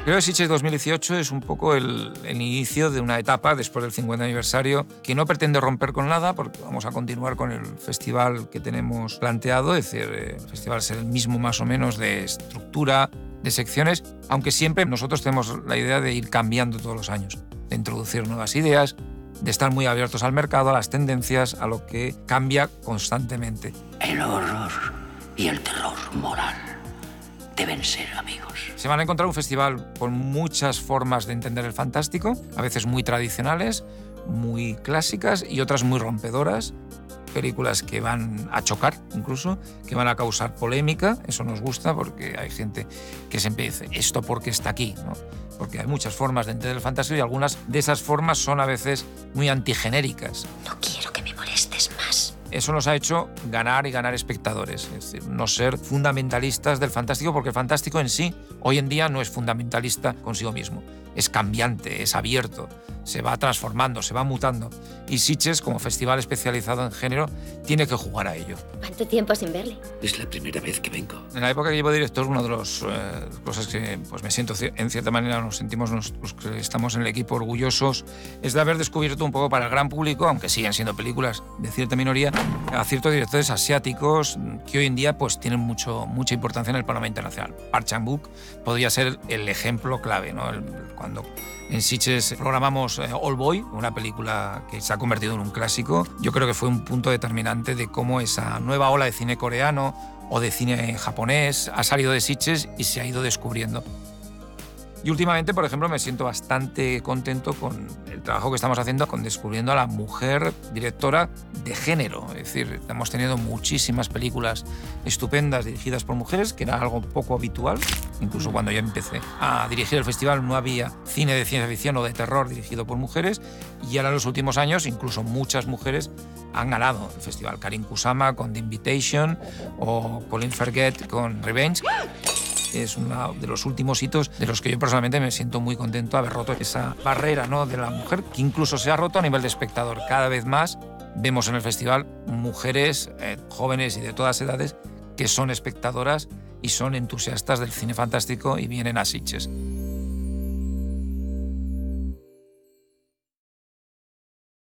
Creo que Sitges 2018 es un poco el inicio de una etapa después del 50 aniversario que no pretende romper con nada, porque vamos a continuar con el festival que tenemos planteado, es decir, el festival será el mismo más o menos de estructura, de secciones, aunque siempre nosotros tenemos la idea de ir cambiando todos los años, de introducir nuevas ideas, de estar muy abiertos al mercado, a las tendencias, a lo que cambia constantemente. El horror y el terror moral deben ser amigos. Se van a encontrar un festival con muchas formas de entender el fantástico, a veces muy tradicionales, muy clásicas y otras muy rompedoras. Películas que van a chocar, incluso, que van a causar polémica. Eso nos gusta porque hay gente que siempre dice, ¿esto por qué está aquí?, ¿no? Porque hay muchas formas de entender el fantástico y algunas de esas formas son a veces muy antigenéricas. No quiero que me molestes más. Eso nos ha hecho ganar y ganar espectadores, es decir, no ser fundamentalistas del fantástico, porque el fantástico en sí, hoy en día, no es fundamentalista consigo mismo. Es cambiante, es abierto, se va transformando, se va mutando. Y Sitges, como festival especializado en género, tiene que jugar a ello. ¿Cuánto tiempo sin verle? Es la primera vez que vengo. En la época que llevo director, una de las cosas que pues, me siento, en cierta manera, nos sentimos los que estamos en el equipo orgullosos, es de haber descubierto un poco para el gran público, aunque siguen siendo películas de cierta minoría, a ciertos directores asiáticos que hoy en día pues, tienen mucha importancia en el panorama internacional. Park Chan-wook podría ser el ejemplo clave, ¿no? Cuando en Sitges programamos Old Boy, una película que se ha convertido en un clásico, yo creo que fue un punto determinante de cómo esa nueva ola de cine coreano o de cine japonés ha salido de Sitges y se ha ido descubriendo. Y últimamente, por ejemplo, me siento bastante contento con el trabajo que estamos haciendo con descubriendo a la mujer directora de género. Es decir, hemos tenido muchísimas películas estupendas dirigidas por mujeres, que era algo poco habitual. Incluso cuando yo empecé a dirigir el festival no había cine de ciencia ficción o de terror dirigido por mujeres. Y ahora en los últimos años, incluso muchas mujeres han ganado el festival. Karin Kusama con The Invitation o Colleen Farrell con Revenge. Es uno de los últimos hitos de los que yo personalmente me siento muy contento haber roto esa barrera, ¿no?, de la mujer, que incluso se ha roto a nivel de espectador. Cada vez más vemos en el festival mujeres jóvenes y de todas edades que son espectadoras y son entusiastas del cine fantástico y vienen a Sitges.